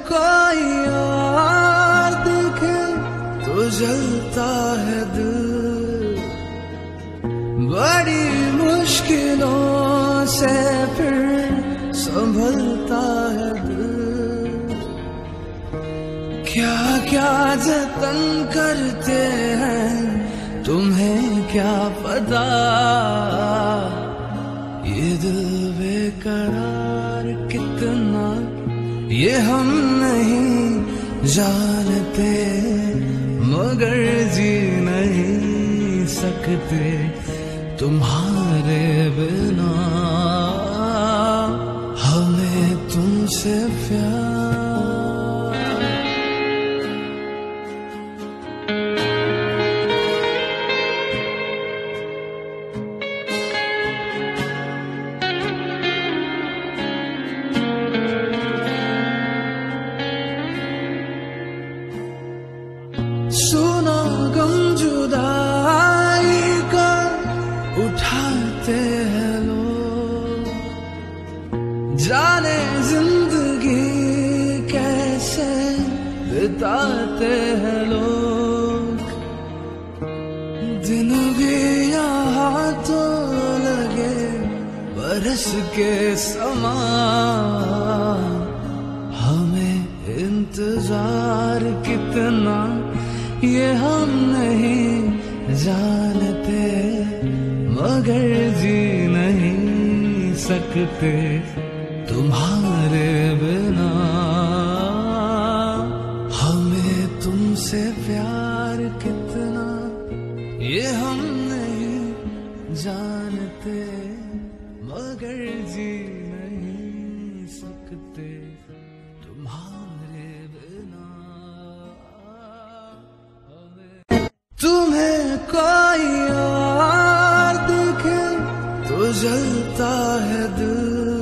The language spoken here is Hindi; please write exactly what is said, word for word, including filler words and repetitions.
कोई और दिखे तो जलता है दिल, बड़ी मुश्किलों से फिर संभलता है दिल। क्या क्या जतन करते हैं तुम्हें क्या पता, ये दिल बेकरार कितना ये हम नहीं जानते, मगर जी नहीं सकते तुम्हारे बिना, हमें तुमसे प्यार। सुनो गम जुदाई का उठाते हैं लोग, जाने जिंदगी कैसे बिताते हैं लोग। दिन भी यहाँ तो लगे बरस के समान, हमें इंतजार कितना ये हम नहीं जानते, मगर जी नहीं सकते तुम्हारे बिना, हमें तुमसे प्यार कितना ये हम नहीं जानते, मगर जी नहीं सकते तुम्हारे बिना। तुम्हें कोई और दिखे तो जलता है दिल,